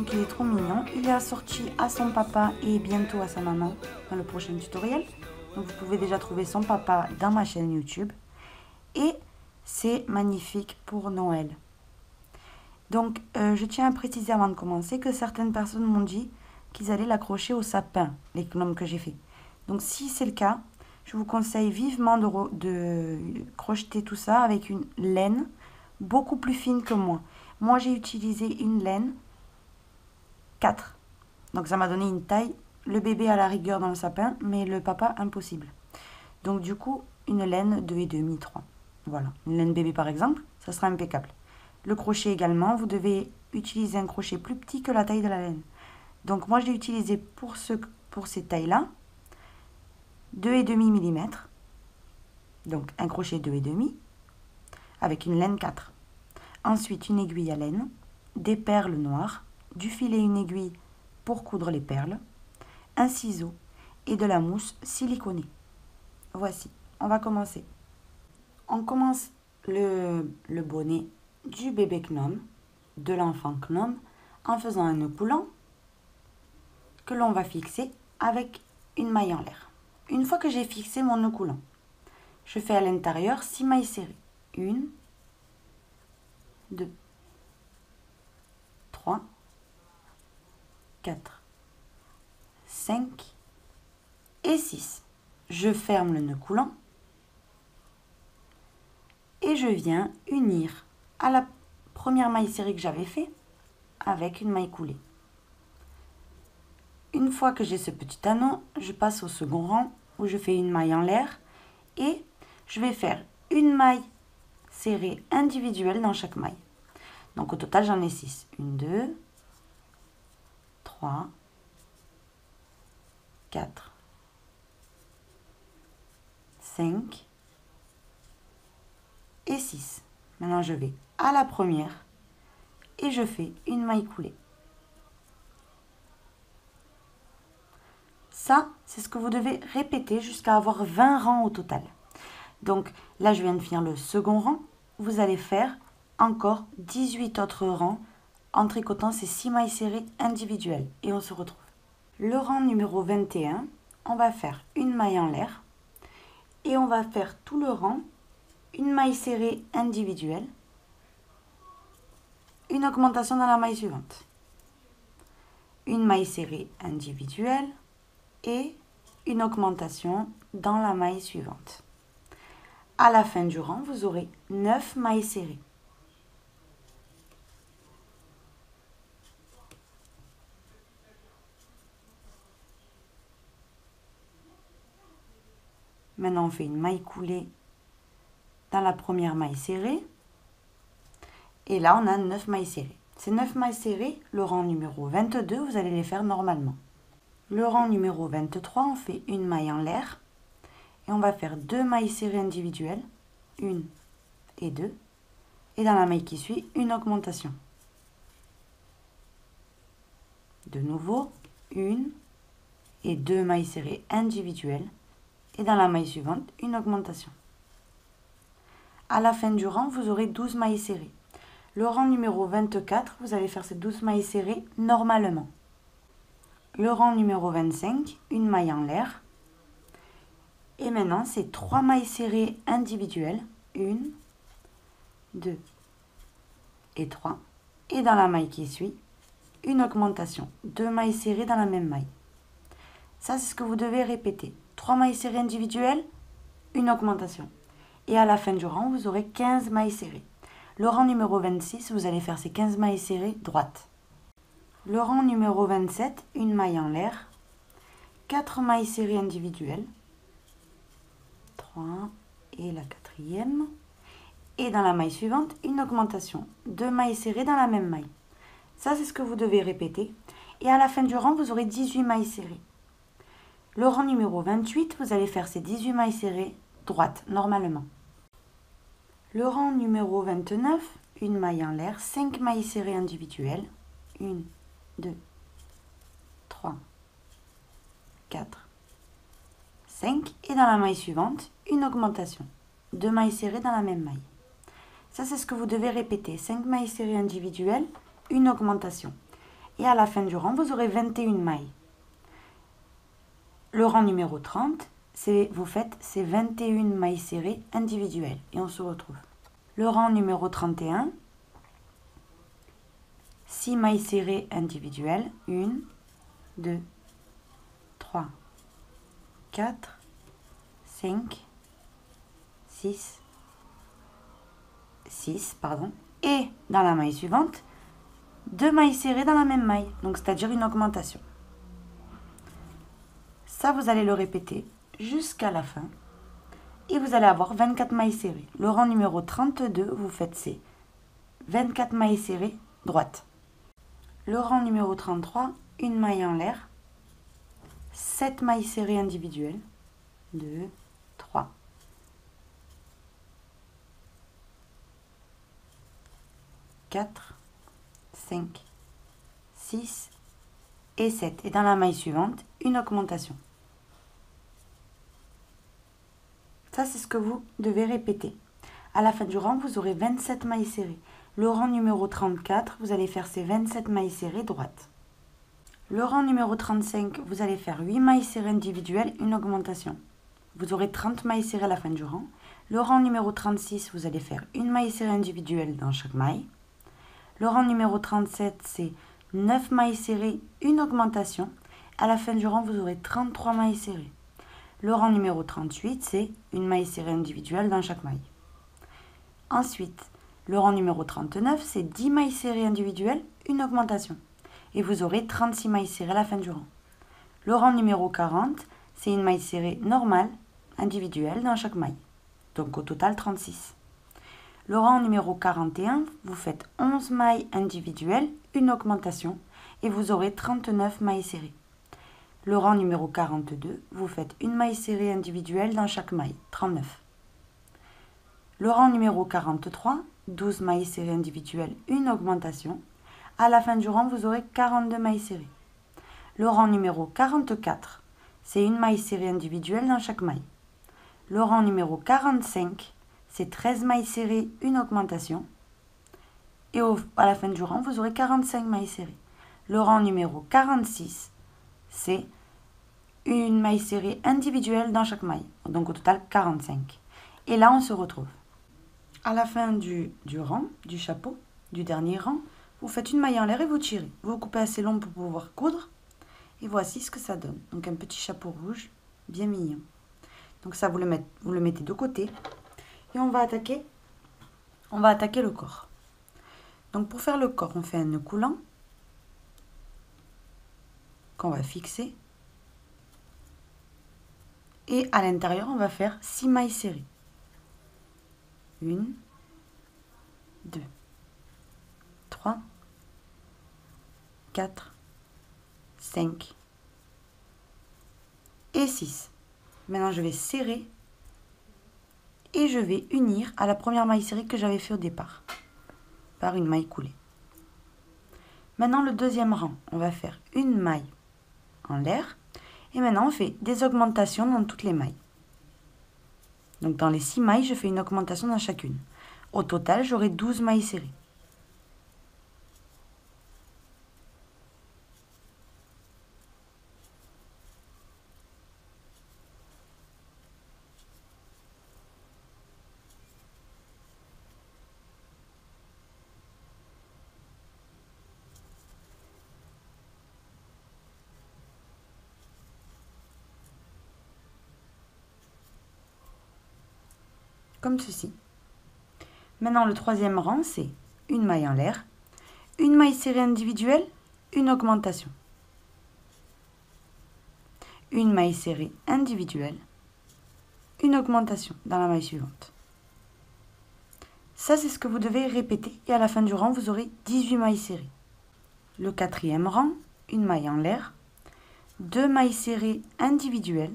Donc il est trop mignon. Il est assorti à son papa et bientôt à sa maman dans le prochain tutoriel. Donc vous pouvez déjà trouver son papa dans ma chaîne YouTube. Et c'est magnifique pour Noël. Donc je tiens à préciser avant de commencer que certaines personnes m'ont dit qu'ils allaient l'accrocher au sapin, les gnomes que j'ai fait. Donc si c'est le cas, je vous conseille vivement de crocheter tout ça avec une laine beaucoup plus fine que moi. Moi j'ai utilisé une laine 4. Donc ça m'a donné une taille, le bébé à la rigueur dans le sapin, mais le papa impossible. Donc du coup, une laine 2,5, 3. Voilà, une laine bébé par exemple, ça sera impeccable. Le crochet également, vous devez utiliser un crochet plus petit que la taille de la laine. Donc moi j'ai utilisé pour ces tailles-là 2,5 mm. Donc un crochet 2,5 avec une laine 4. Ensuite une aiguille à laine, des perles noires, du fil et une aiguille pour coudre les perles, un ciseau et de la mousse siliconée. Voici, on va commencer. On commence le bonnet du bébé gnome, de l'enfant gnome, en faisant un nœud coulant que l'on va fixer avec une maille en l'air. Une fois que j'ai fixé mon nœud coulant, je fais à l'intérieur 6 mailles serrées. 1, 2, 3, 4, 5 et 6. Je ferme le nœud coulant et je viens unir à la première maille serrée que j'avais fait avec une maille coulée. Une fois que j'ai ce petit anneau, je passe au second rang où je fais une maille en l'air et je vais faire une maille serrée individuelle dans chaque maille. Donc au total j'en ai 6. 1, 2, 3, 4, 5 et 6. Maintenant je vais à la première et je fais une maille coulée. Ça, c'est ce que vous devez répéter jusqu'à avoir 20 rangs au total. Donc là, je viens de finir le second rang. Vous allez faire encore 18 autres rangs en tricotant ces 6 mailles serrées individuelles. Et on se retrouve. Le rang numéro 21, on va faire une maille en l'air. Et on va faire tout le rang, une maille serrée individuelle, une augmentation dans la maille suivante. Une maille serrée individuelle et une augmentation dans la maille suivante. À la fin du rang, vous aurez 9 mailles serrées. Maintenant, on fait une maille coulée dans la première maille serrée. Et là, on a 9 mailles serrées. Ces 9 mailles serrées, le rang numéro 22, vous allez les faire normalement. Le rang numéro 23, on fait une maille en l'air. Et on va faire 2 mailles serrées individuelles. 1 et 2. Et dans la maille qui suit, une augmentation. De nouveau, 1 et 2 mailles serrées individuelles. Et dans la maille suivante, une augmentation. À la fin du rang, vous aurez 12 mailles serrées. Le rang numéro 24, vous allez faire ces 12 mailles serrées normalement. Le rang numéro 25, une maille en l'air. Et maintenant, c'est 3 mailles serrées individuelles. 1, 2 et 3. Et dans la maille qui suit, une augmentation. 2 mailles serrées dans la même maille. Ça, c'est ce que vous devez répéter. 3 mailles serrées individuelles, une augmentation. Et à la fin du rang, vous aurez 15 mailles serrées. Le rang numéro 26, vous allez faire ces 15 mailles serrées droites. Le rang numéro 27, une maille en l'air, 4 mailles serrées individuelles, 3 et la quatrième. Et dans la maille suivante, une augmentation. 2 mailles serrées dans la même maille. Ça, c'est ce que vous devez répéter. Et à la fin du rang, vous aurez 18 mailles serrées. Le rang numéro 28, vous allez faire ces 18 mailles serrées droites, normalement. Le rang numéro 29, une maille en l'air, 5 mailles serrées individuelles. 1, 2, 3, 4, 5. Et dans la maille suivante, une augmentation. 2 mailles serrées dans la même maille. Ça, c'est ce que vous devez répéter. 5 mailles serrées individuelles, une augmentation. et à la fin du rang, vous aurez 21 mailles. Le rang numéro 30, vous faites ces 21 mailles serrées individuelles et on se retrouve. Le rang numéro 31, 6 mailles serrées individuelles, 1, 2, 3, 4, 5, 6, et dans la maille suivante, 2 mailles serrées dans la même maille, donc c'est-à-dire une augmentation. Ça, vous allez le répéter jusqu'à la fin et vous allez avoir 24 mailles serrées. Le rang numéro 32, vous faites ces 24 mailles serrées droites. Le rang numéro 33, une maille en l'air, 7 mailles serrées individuelles, 2, 3, 4, 5, 6 et 7. Et dans la maille suivante, une augmentation. Ça, c'est ce que vous devez répéter. À la fin du rang, vous aurez 27 mailles serrées. Le rang numéro 34, vous allez faire ces 27 mailles serrées droites. Le rang numéro 35, vous allez faire 8 mailles serrées individuelles, une augmentation. Vous aurez 30 mailles serrées à la fin du rang. Le rang numéro 36, vous allez faire une maille serrée individuelle dans chaque maille. Le rang numéro 37, c'est 9 mailles serrées, une augmentation. À la fin du rang, vous aurez 33 mailles serrées. Le rang numéro 38, c'est une maille serrée individuelle dans chaque maille. Ensuite, le rang numéro 39, c'est 10 mailles serrées individuelles, une augmentation. Et vous aurez 36 mailles serrées à la fin du rang. Le rang numéro 40, c'est une maille serrée normale, individuelle dans chaque maille. Donc au total 36. Le rang numéro 41, vous faites 11 mailles individuelles, une augmentation, et vous aurez 39 mailles serrées. Le rang numéro 42, vous faites une maille serrée individuelle dans chaque maille, 39. Le rang numéro 43, 12 mailles serrées individuelles, une augmentation. À la fin du rang, vous aurez 42 mailles serrées. Le rang numéro 44, c'est une maille serrée individuelle dans chaque maille. Le rang numéro 45, c'est 13 mailles serrées, une augmentation. Et à la fin du rang, vous aurez 45 mailles serrées. Le rang numéro 46, c'est une maille serrée individuelle dans chaque maille. Donc au total 45. Et là, on se retrouve. À la fin du rang, du chapeau, du dernier rang, vous faites une maille en l'air et vous tirez. Vous coupez assez long pour pouvoir coudre. Et voici ce que ça donne. Donc un petit chapeau rouge, bien mignon. Donc ça, vous le mettez de côté. Et on va attaquer le corps. Donc pour faire le corps, on fait un nœud coulant qu'on va fixer. Et à l'intérieur, on va faire 6 mailles serrées. 1, 2, 3, 4, 5 et 6. Maintenant, je vais serrer et je vais unir à la première maille serrée que j'avais fait au départ par une maille coulée. Maintenant, le deuxième rang, on va faire une maille en l'air et maintenant on fait des augmentations dans toutes les mailles. Donc dans les 6 mailles, je fais une augmentation dans chacune. Au total, j'aurai 12 mailles serrées. Comme ceci. Maintenant, le troisième rang, c'est une maille en l'air, une maille serrée individuelle, une augmentation. Une maille serrée individuelle, une augmentation dans la maille suivante. Ça, c'est ce que vous devez répéter et à la fin du rang, vous aurez 18 mailles serrées. Le quatrième rang, une maille en l'air, 2 mailles serrées individuelles,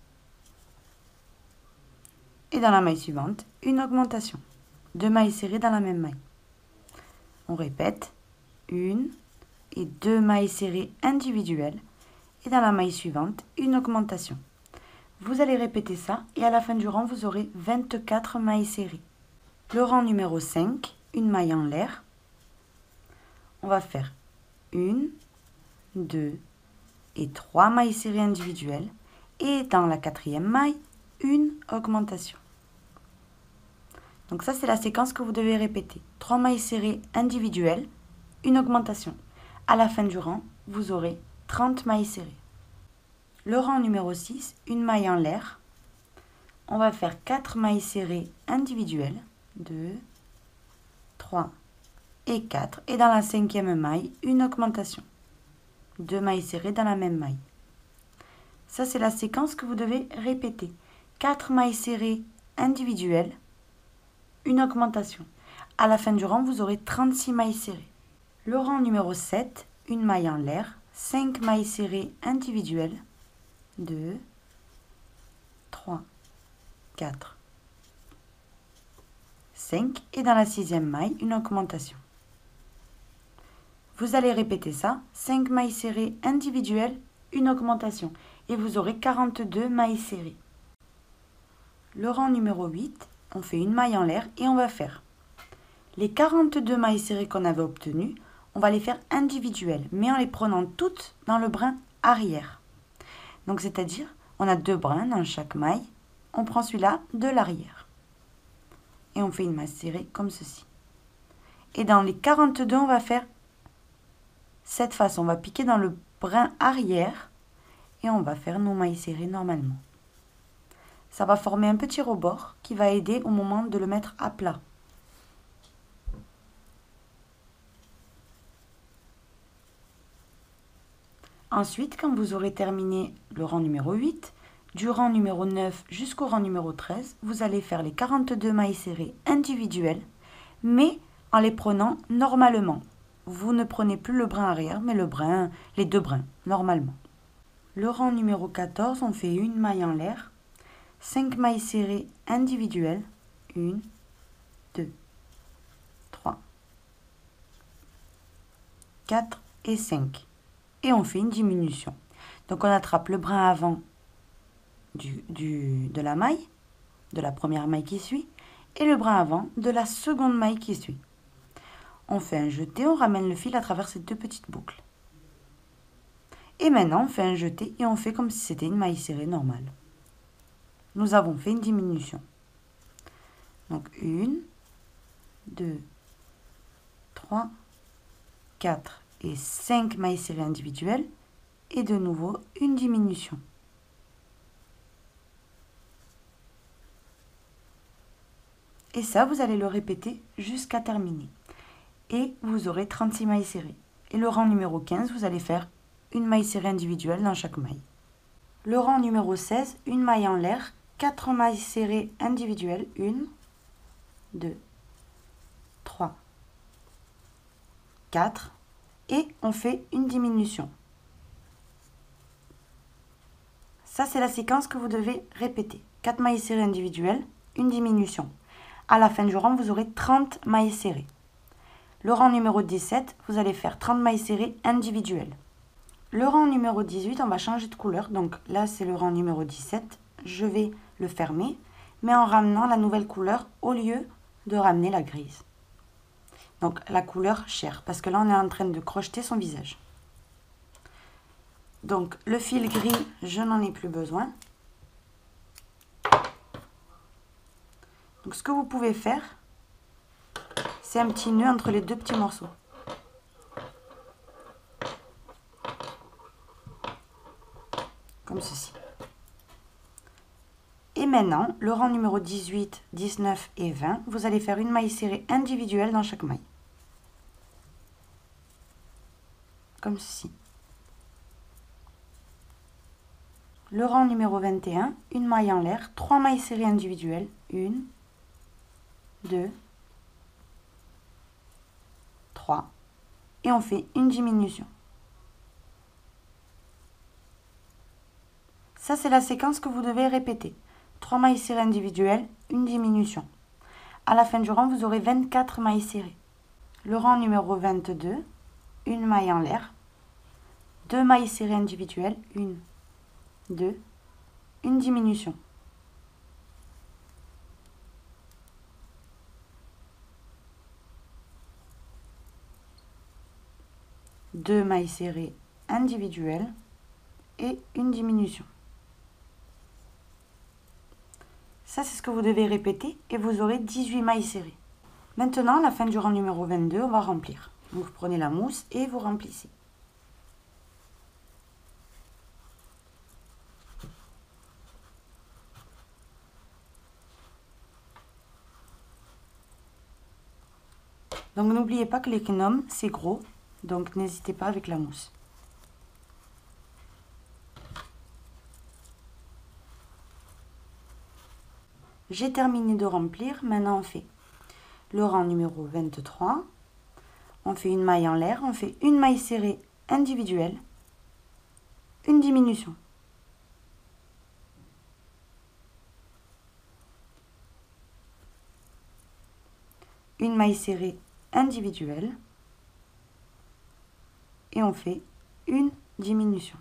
et dans la maille suivante, une augmentation. 2 mailles serrées dans la même maille. On répète, 1 et 2 mailles serrées individuelles. Et dans la maille suivante, une augmentation. Vous allez répéter ça et à la fin du rang, vous aurez 24 mailles serrées. Le rang numéro 5, une maille en l'air. On va faire 1, 2 et 3 mailles serrées individuelles. Et dans la quatrième maille, une augmentation. Donc ça, c'est la séquence que vous devez répéter. 3 mailles serrées individuelles, une augmentation. À la fin du rang, vous aurez 30 mailles serrées. Le rang numéro 6, une maille en l'air. On va faire 4 mailles serrées individuelles. 2, 3 et 4. Et dans la cinquième maille, une augmentation. 2 mailles serrées dans la même maille. Ça, c'est la séquence que vous devez répéter. 4 mailles serrées individuelles, une augmentation. À la fin du rang, vous aurez 36 mailles serrées. Le rang numéro 7, une maille en l'air, 5 mailles serrées individuelles, 2, 3, 4, 5. Et dans la sixième maille, une augmentation. Vous allez répéter ça, 5 mailles serrées individuelles, une augmentation. Et vous aurez 42 mailles serrées. Le rang numéro 8, on fait une maille en l'air et on va faire les 42 mailles serrées qu'on avait obtenues, on va les faire individuelles, mais en les prenant toutes dans le brin arrière. Donc c'est-à-dire, on a 2 brins dans chaque maille, on prend celui-là de l'arrière. Et on fait une maille serrée comme ceci. Et dans les 42, on va faire cette façon, on va piquer dans le brin arrière et on va faire nos mailles serrées normalement. Ça va former un petit rebord qui va aider au moment de le mettre à plat. Ensuite, quand vous aurez terminé le rang numéro 8, du rang numéro 9 jusqu'au rang numéro 13, vous allez faire les 42 mailles serrées individuelles, mais en les prenant normalement. Vous ne prenez plus le brin arrière, mais les 2 brins, normalement. Le rang numéro 14, on fait une maille en l'air, 5 mailles serrées individuelles, 1, 2, 3, 4 et 5. Et on fait une diminution. Donc on attrape le brin avant de la maille, de la première maille qui suit, et le brin avant de la seconde maille qui suit. On fait un jeté, on ramène le fil à travers ces 2 petites boucles. Et maintenant on fait un jeté et on fait comme si c'était une maille serrée normale. Nous avons fait une diminution. Donc 1, 2, 3, 4 et 5 mailles serrées individuelles et de nouveau une diminution. Et ça, vous allez le répéter jusqu'à terminer. Et vous aurez 36 mailles serrées. Et le rang numéro 15, vous allez faire une maille serrée individuelle dans chaque maille. Le rang numéro 16, une maille en l'air, 4 mailles serrées individuelles, 1, 2, 3, 4, et on fait une diminution. Ça, c'est la séquence que vous devez répéter. 4 mailles serrées individuelles, une diminution. À la fin du rang, vous aurez 30 mailles serrées. Le rang numéro 17, vous allez faire 30 mailles serrées individuelles. Le rang numéro 18, on va changer de couleur. Donc là, c'est le rang numéro 17. Je vais le fermer, mais en ramenant la nouvelle couleur au lieu de ramener la grise. Donc la couleur chair, parce que là, on est en train de crocheter son visage. Donc le fil gris, je n'en ai plus besoin. Donc ce que vous pouvez faire, c'est un petit nœud entre les 2 petits morceaux. Comme ceci. Et maintenant, le rang numéro 18, 19 et 20, vous allez faire une maille serrée individuelle dans chaque maille. Comme ceci. Le rang numéro 21, une maille en l'air, 3 mailles serrées individuelles, 1, 2, 3, et on fait une diminution. Ça, c'est la séquence que vous devez répéter. 3 mailles serrées individuelles, une diminution. À la fin du rang, vous aurez 24 mailles serrées. Le rang numéro 22, une maille en l'air, 2 mailles serrées individuelles, 1, 2, une diminution. Deux mailles serrées individuelle et une diminution. Ça, c'est ce que vous devez répéter et vous aurez 18 mailles serrées. Maintenant, à la fin du rang numéro 22, on va remplir. Donc, vous prenez la mousse et vous remplissez. Donc, n'oubliez pas que les gnomes, c'est gros, donc n'hésitez pas avec la mousse. J'ai terminé de remplir, maintenant on fait le rang numéro 23. On fait une maille en l'air, on fait une maille serrée individuelle, une diminution. Une maille serrée individuelle et on fait une diminution.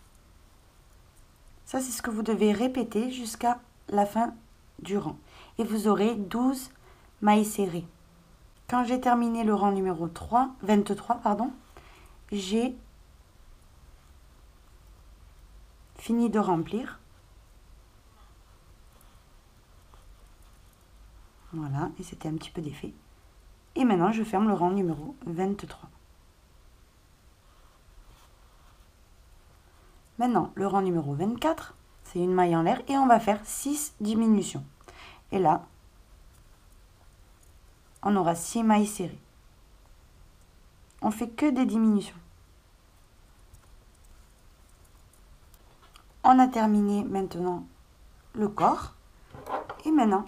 Ça, c'est ce que vous devez répéter jusqu'à la fin du rang. Et vous aurez 12 mailles serrées. Quand j'ai terminé le rang numéro 23, j'ai fini de remplir. Voilà, et c'était un petit peu d'effet. Et maintenant, je ferme le rang numéro 23. Maintenant, le rang numéro 24, c'est une maille en l'air et on va faire 6 diminutions. Et là, on aura 6 mailles serrées. On fait que des diminutions. On a terminé maintenant le corps. Et maintenant,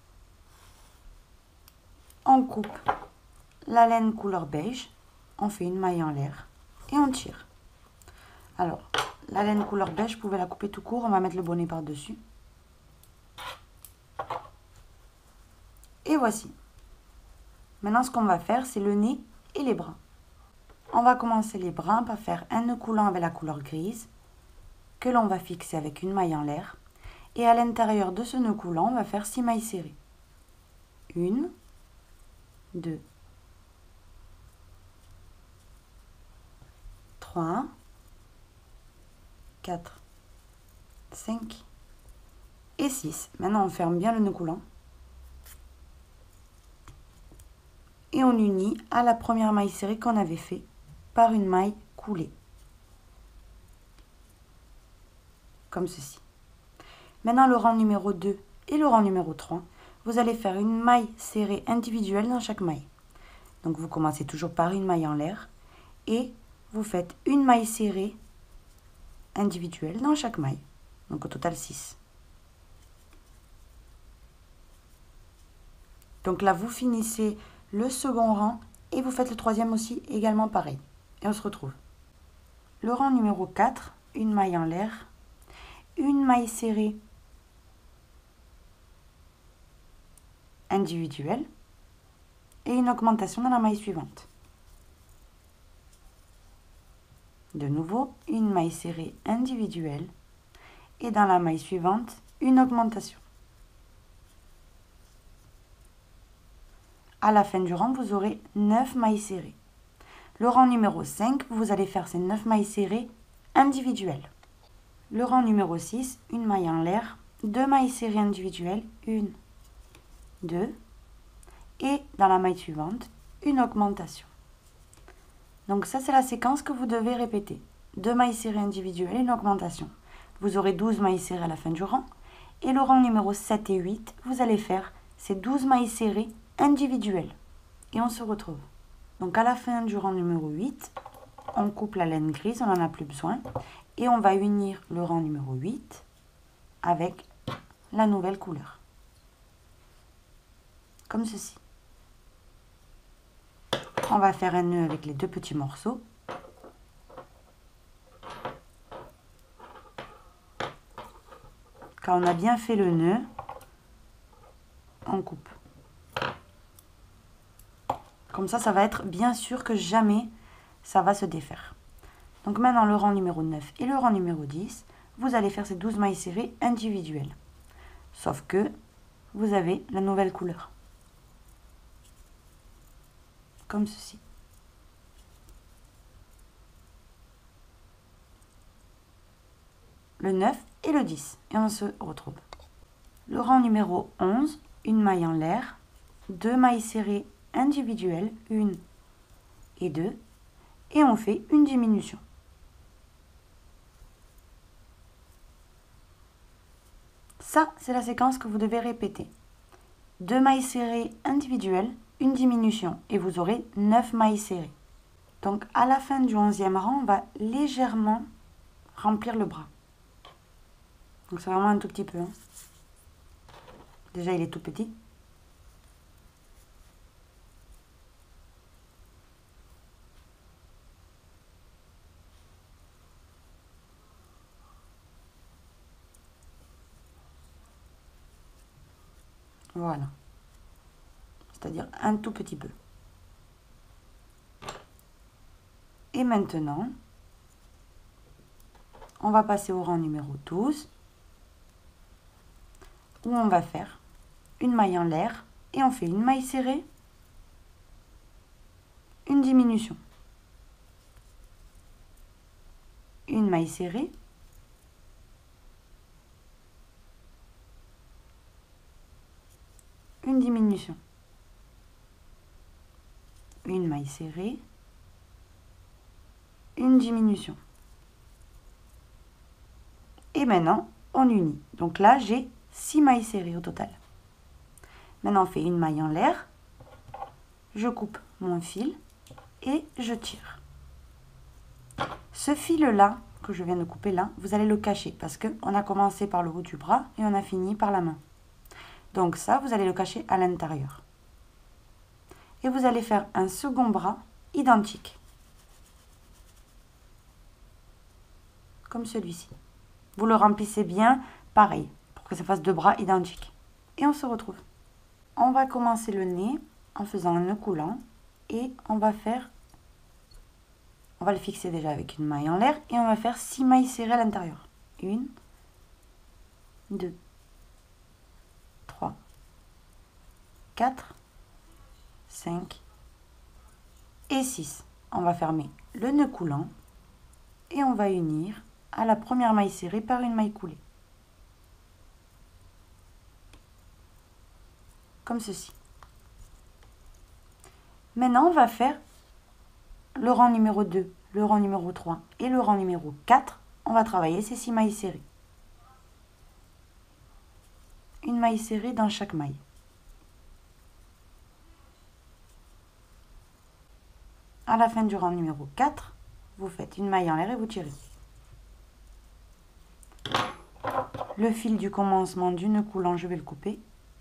on coupe la laine couleur beige. On fait une maille en l'air et on tire. Alors, la laine couleur beige, vous pouvez la couper tout court. On va mettre le bonnet par-dessus. Et voici. Maintenant, ce qu'on va faire, c'est le nez et les bras. On va commencer les bras par faire un nœud coulant avec la couleur grise que l'on va fixer avec une maille en l'air. Et à l'intérieur de ce nœud coulant, on va faire 6 mailles serrées. 1, 2, 3, 4, 5 et 6. Maintenant, on ferme bien le nœud coulant. Et on unit à la première maille serrée qu'on avait fait par une maille coulée. Comme ceci. Maintenant, le rang numéro 2 et le rang numéro 3, vous allez faire une maille serrée individuelle dans chaque maille. Donc, vous commencez toujours par une maille en l'air et vous faites une maille serrée individuelle dans chaque maille. Donc, au total 6. Donc là, vous finissez le second rang et vous faites le troisième aussi également pareil. Et on se retrouve. Le rang numéro 4, une maille en l'air, une maille serrée individuelle et une augmentation dans la maille suivante. De nouveau, une maille serrée individuelle et dans la maille suivante, une augmentation. À la fin du rang, vous aurez 9 mailles serrées. Le rang numéro 5, vous allez faire ces 9 mailles serrées individuelles. Le rang numéro 6, une maille en l'air, 2 mailles serrées individuelles, 1, 2, et dans la maille suivante, une augmentation. Donc ça, c'est la séquence que vous devez répéter. 2 mailles serrées individuelles et une augmentation. Vous aurez 12 mailles serrées à la fin du rang. Et le rang numéro 7 et 8, vous allez faire ces 12 mailles serrées individuelles. Et on se retrouve. Donc à la fin du rang numéro 8, on coupe la laine grise, on n'en a plus besoin. Et on va unir le rang numéro 8 avec la nouvelle couleur. Comme ceci. On va faire un nœud avec les 2 petits morceaux. Quand on a bien fait le nœud, on coupe. Comme ça, ça va être bien sûr que jamais ça va se défaire. Donc maintenant, le rang numéro 9 et le rang numéro 10, vous allez faire ces 12 mailles serrées individuelles. Sauf que vous avez la nouvelle couleur. Comme ceci. le 9 et le 10. Et on se retrouve. Le rang numéro 11, une maille en l'air, 2 mailles serrées individuelles, 1 et 2, et on fait une diminution. Ça, c'est la séquence que vous devez répéter. 2 mailles serrées individuelles, une diminution, et vous aurez 9 mailles serrées. Donc, à la fin du 11e rang, on va légèrement remplir le bras. Donc, c'est vraiment un tout petit peu. Hein. Déjà, il est tout petit. Voilà. C'est-à-dire un tout petit peu. Et maintenant, on va passer au rang numéro 12, où on va faire une maille en l'air, et on fait une maille serrée, une diminution. Une maille serrée, une diminution. Une maille serrée, une diminution. Et maintenant, on unit. Donc là, j'ai 6 mailles serrées au total. Maintenant, on fait une maille en l'air. Je coupe mon fil et je tire. Ce fil-là, que je viens de couper là, vous allez le cacher parce qu'on a commencé par le haut du bras et on a fini par la main. Donc ça, vous allez le cacher à l'intérieur. Et vous allez faire un second bras identique. Comme celui-ci. Vous le remplissez bien, pareil, pour que ça fasse 2 bras identiques. Et on se retrouve. On va commencer le nez en faisant un nœud coulant et on va le fixer déjà avec une maille en l'air et on va faire 6 mailles serrées à l'intérieur. 1, 2, 3, 4, 5 et 6. On va fermer le nœud coulant et on va unir à la première maille serrée par une maille coulée. Comme ceci. Maintenant, on va faire le rang numéro 2, le rang numéro 3 et le rang numéro 4. On va travailler ces 6 mailles serrées. Une maille serrée dans chaque maille. À la fin du rang numéro 4, vous faites une maille en l'air et vous tirez. Le fil du commencement du nœud coulant, je vais le couper.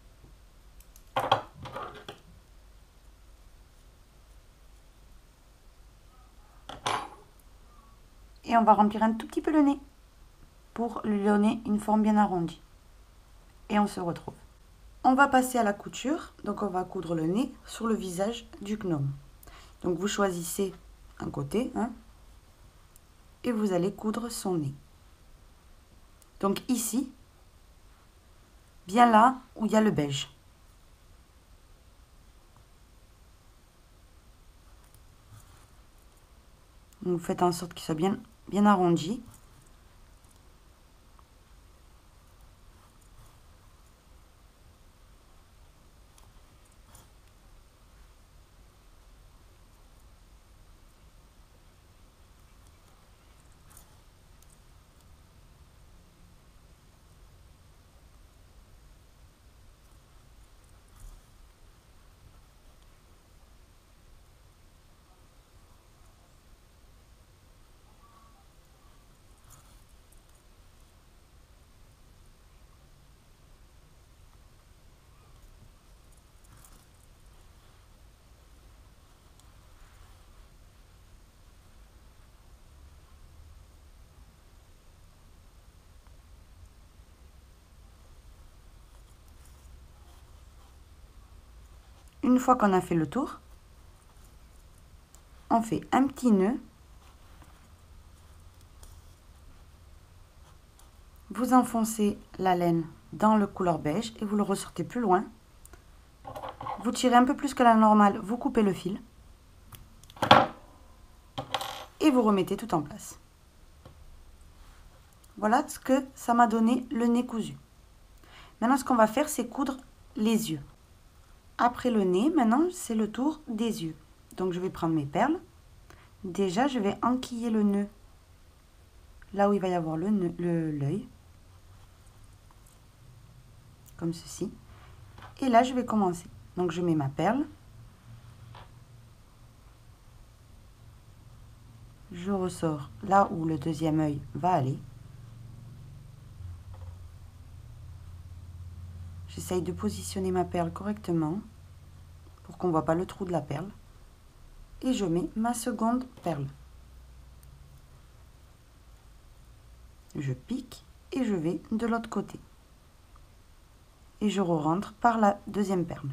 Et on va remplir un tout petit peu le nez pour lui donner une forme bien arrondie. Et on se retrouve. On va passer à la couture. Donc on va coudre le nez sur le visage du gnome. Donc vous choisissez un côté et vous allez coudre son nez. Donc ici, bien là où il y a le beige. Vous faites en sorte qu'il soit bien arrondi. Une fois qu'on a fait le tour, on fait un petit nœud. Vous enfoncez la laine dans le couleur beige et vous le ressortez plus loin. Vous tirez un peu plus que la normale, vous coupez le fil. Et vous remettez tout en place. Voilà ce que ça m'a donné le nez cousu. Maintenant, ce qu'on va faire, c'est coudre les yeux. Après le nez, maintenant, c'est le tour des yeux. Donc, je vais prendre mes perles. Déjà, je vais enquiller le nœud là où il va y avoir l'œil. Comme ceci. Et là, je vais commencer. Donc, je mets ma perle. Je ressors là où le deuxième œil va aller. J'essaye de positionner ma perle correctement pour qu'on ne voit pas le trou de la perle. Et je mets ma seconde perle. Je pique et je vais de l'autre côté. Et je re-rentre par la deuxième perle.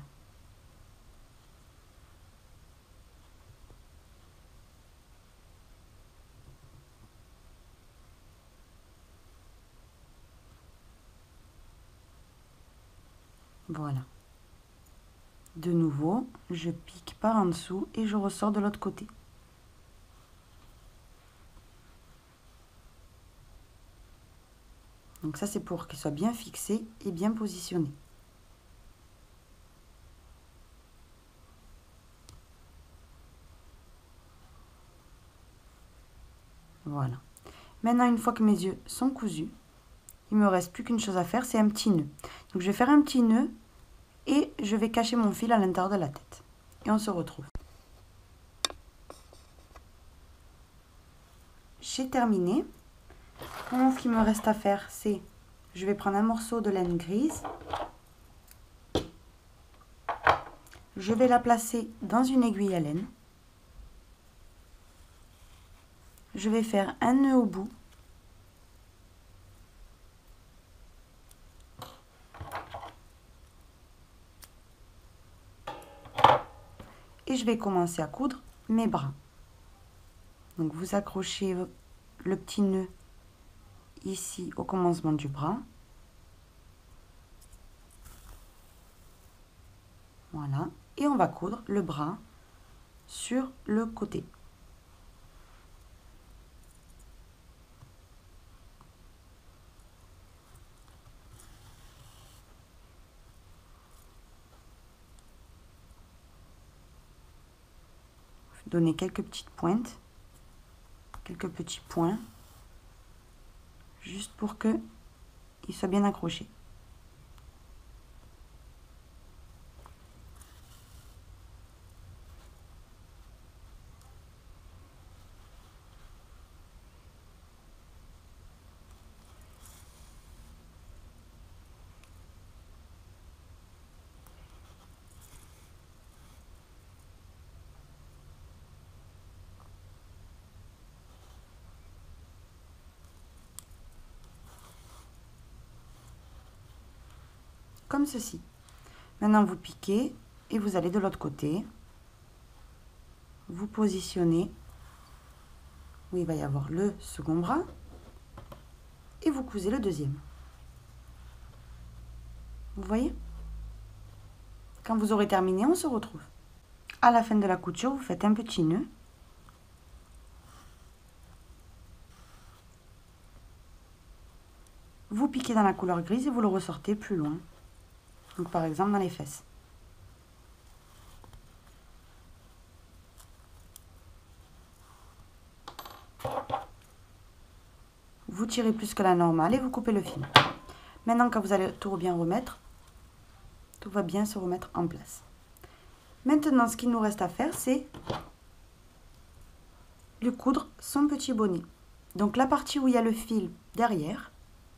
Voilà. De nouveau, je pique par en dessous et je ressors de l'autre côté. Donc ça, c'est pour qu'il soit bien fixé et bien positionné. Voilà. Maintenant, une fois que mes yeux sont cousus, il ne me reste plus qu'une chose à faire, c'est un petit nœud. Donc je vais faire un petit nœud et je vais cacher mon fil à l'intérieur de la tête. Et on se retrouve. J'ai terminé. Maintenant, ce qu'il me reste à faire, c'est, je vais prendre un morceau de laine grise. Je vais la placer dans une aiguille à laine. Je vais faire un nœud au bout. Et je vais commencer à coudre mes bras. Donc vous accrochez le petit nœud ici au commencement du bras. Voilà. Et on va coudre le bras sur le côté. Donner quelques petites pointes, quelques petits points, juste pour que il soit bien accroché. Comme ceci. Maintenant, vous piquez et vous allez de l'autre côté. Vous positionnez où il va y avoir le second bras et vous cousez le deuxième. Vous voyez? Quand vous aurez terminé, on se retrouve. À la fin de la couture, vous faites un petit nœud. Vous piquez dans la couleur grise et vous le ressortez plus loin. Donc par exemple dans les fesses. Vous tirez plus que la normale et vous coupez le fil. Maintenant, quand vous allez tout bien remettre, tout va bien se remettre en place. Maintenant, ce qu'il nous reste à faire, c'est lui coudre son petit bonnet. Donc la partie où il y a le fil derrière,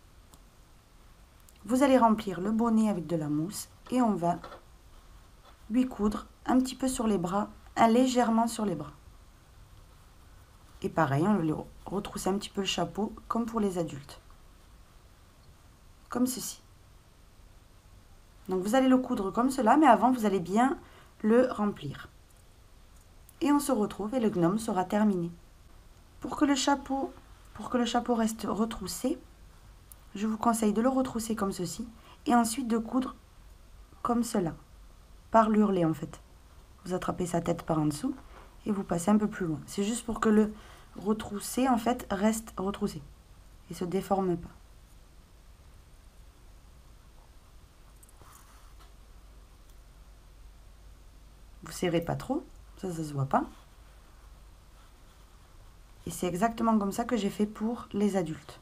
vous allez remplir le bonnet avec de la mousse et on va lui coudre un petit peu sur les bras, légèrement sur les bras. Et pareil, on va lui retrousser un petit peu le chapeau comme pour les adultes. Comme ceci. Donc vous allez le coudre comme cela, mais avant vous allez bien le remplir. Et on se retrouve et le gnome sera terminé. Pour que le chapeau reste retroussé, je vous conseille de le retrousser comme ceci et ensuite de coudre comme cela, par l'hurler en fait. Vous attrapez sa tête par en dessous et vous passez un peu plus loin. C'est juste pour que le retroussé en fait reste retroussé Il ne se déforme pas. Vous serrez pas trop, ça se voit pas. Et c'est exactement comme ça que j'ai fait pour les adultes.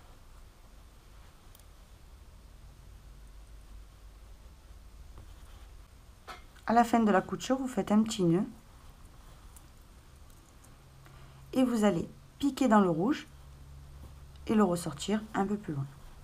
À la fin de la couture, vous faites un petit nœud. Et vous allez piquer dans le rouge et le ressortir un peu plus loin.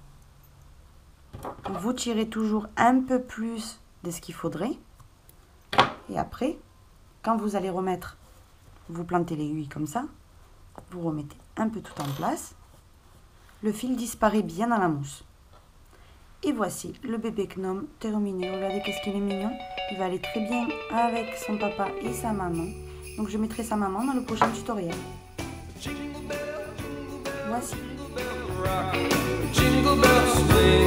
Donc vous tirez toujours un peu plus de ce qu'il faudrait. Et après, quand vous allez remettre, vous plantez l'aiguille comme ça. Vous remettez un peu tout en place. Le fil disparaît bien dans la mousse. Et voici le bébé gnome terminé. Regardez qu'est-ce qu'il est mignon. Il va aller très bien avec son papa et sa maman. Donc je mettrai sa maman dans le prochain tutoriel. Voici.